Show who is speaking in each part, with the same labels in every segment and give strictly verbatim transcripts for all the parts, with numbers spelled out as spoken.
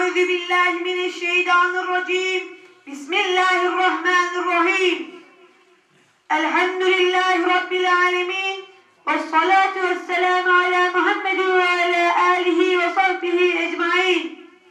Speaker 1: أعوذ بالله من الشيطان الرجيم بسم الله الرحمن الرحيم الحمد لله رب العالمين والصلاة والسلام على محمد وعلى آله وصحبه ecmaîn.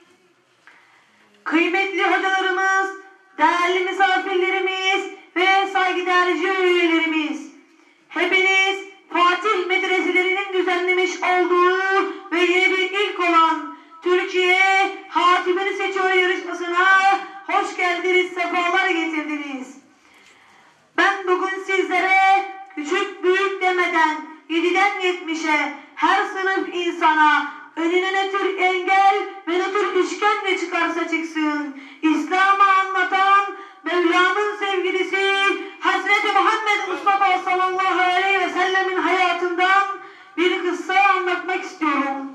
Speaker 1: Kıymetli hocalarımız, değerli misafirlerimiz ve saygıdeğer üyelerimiz, hepiniz Fatih medreselerinin düzenlemiş olduğu ve yeni bir ilk olan Türkiye Hatibini Seçiyor yarışmasına hoş geldiniz, sefalar getirdiniz. Ben bugün sizlere küçük büyük demeden yediden yetmişe her sınıf insana önüne ne tür engel ve ne tür işkence çıkarsa çıksın İslam'ı anlatan Mevlam'ın sevgilisi Hazreti Muhammed Mustafa sallallahu aleyhi ve sellemin hayatından bir kıssa anlatmak istiyorum.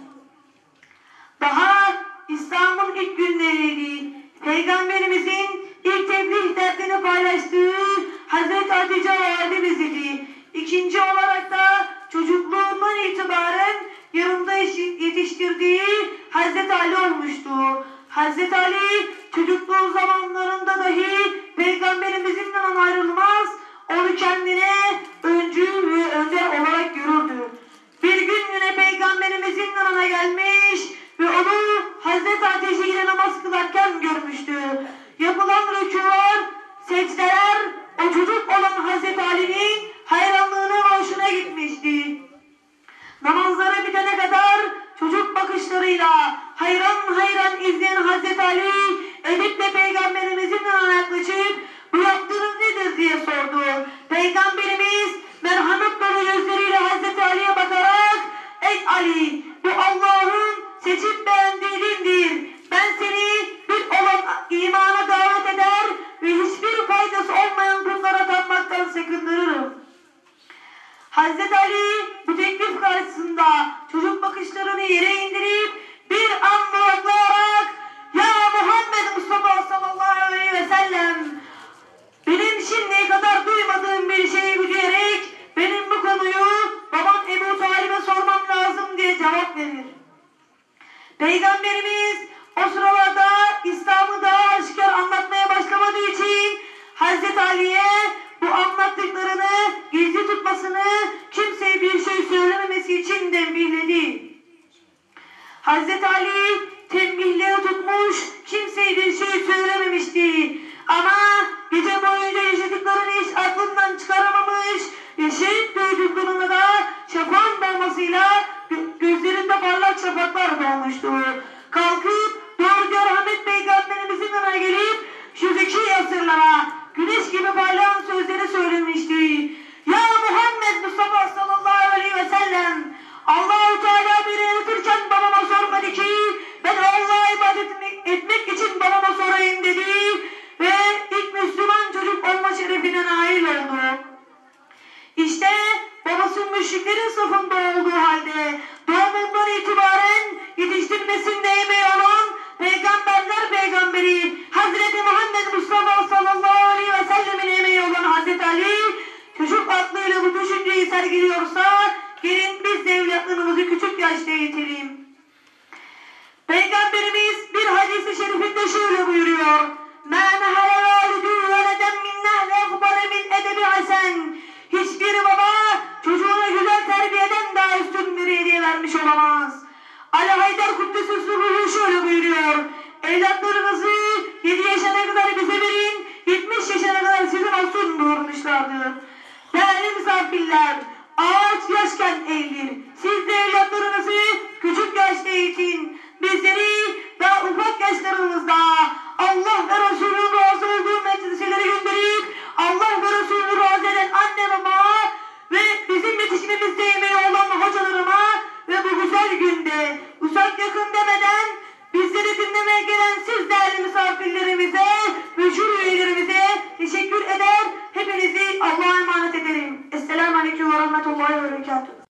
Speaker 1: Daha İslam'ın ilk günleriydi. Peygamberimizin ilk tebliğ derdini paylaştığı Hazreti Hatice validemiz idi. İkinci olarak da çocukluğundan itibaren yanında yetiştirdiği Hazreti Ali olmuştu. Hazreti Ali çocukluğu zamanlarında dahi Peygamberimizin yanından ayrılmaz, onu kendine öncü ve önder olarak görürdü. Bir gün yine Peygamberimizin yanına gelmiş ve onu Hazreti Hatice ile namaz kılarken görmüştü. Yapılan rükûlar, secdeler o çocuk olan Hazreti Ali'nin hayranlığına ve hoşuna gitmişti. Namazları bitene kadar çocuk bakışlarıyla hayran hayran izleyen Hazreti Ali ediple Peygamberimizin yanına yaklaşıp bu yaptığınız nedir diye sordu. Peygamberimiz merhamet dolu gözleriyle Hazreti Ali'ye bakarak ey Ali, bu Allah'ın seçip beğendiği dindir. Ben seni bir olan imana davet eder ve hiçbir faydası olmayan bunlara tapmaktan sakındırırım. Hazreti Ali bu teklif karşısında çocuk bakışlarını yere indirip bir an duraklayarak ya Muhammed Mustafa sallallahu aleyhi ve sellem, benim şimdiye kadar duymadığım bir şeyi bu diyerek benim bu konuyu babam Ebu Talib'e sormam lazım diye cevap verir. Peygamberimiz o sıralarda İslam'ı daha aşikar anlatmaya başlamadığı için Hazreti Ali'ye bu anlattıklarını gizli tutmasını, kimseye bir şey söylememesi için tembihledi. Hazreti Ali tembihleri tutmuş, kimseye bir şey söylememişti. Ama gece boyunca yaşadıklarını hiç aklından çıkaramamış ve şehit duyduklarında da şafağın dolmasıyla gözlerinde parlak şafaklar doğmuştu. Kalkıp doğruca rahmet Peygamberimizin yanına gelip şu zeki asırlara güneş gibi parlayan sözleri söylemişti. Ya Muhammed Mustafa sallallahu aleyhi ve sellem, Allah-u Teala beni yaratırken babama sormadı ki ben Allah'a ibadet etmek için babama sorayım dedi ve ilk Müslüman çocuk olma şerefine nail oldu. İşte babası müşriklerin safında olduğu halde doğumundan itibaren yetiştirmesinde emeği olan Peygamberler Peygamberi Hazreti Muhammed Mustafa sallallahu aleyhi ve sellemin emeği olan Hazreti Ali çocuk aklıyla bu düşünceyi sergiliyorsa gelin biz de evlatlarımızı küçük yaşta eğitelim. Peygamberimiz bir hadis-i şerifinde şöyle buyuruyor. مَا نَهَلَ وَالِدُ وَلَدًا مِنْ نَهْلَ اَفْضَلَ مِنْ اَدَبِ حَسَنٍ. Hiçbir baba çocuğuna güzel terbiyeden daha üstün bir hediye vermiş olamaz. Ali Haydar Kuddesi Sürruhu şöyle buyuruyor. Evlatlarınızı yedi yaşına kadar bize verin, yetmiş yaşına kadar sizin olsun buyurmuşlardır. Değerli misafirler, ağaç yaşken eğilir. Siz de evlatlarınızı küçük yaşta eğitin. Bizleri daha ufak yaşlarımızda Allah ve Resulü'nün razı olduğu medreselere gönderip Allah ve Resulü'nü razı eden anne baba ve bizim yetişimimizde emeği olan hocalarıma ve bu güzel günde uzak yakın demeden bizleri dinlemeye gelen siz değerli misafirlerimize ve jüri üyelerimize teşekkür eder. Hepinizi Allah'a emanet ederim. Esselamu Aleyküm ve Rahmetullahi ve Berekatuhu.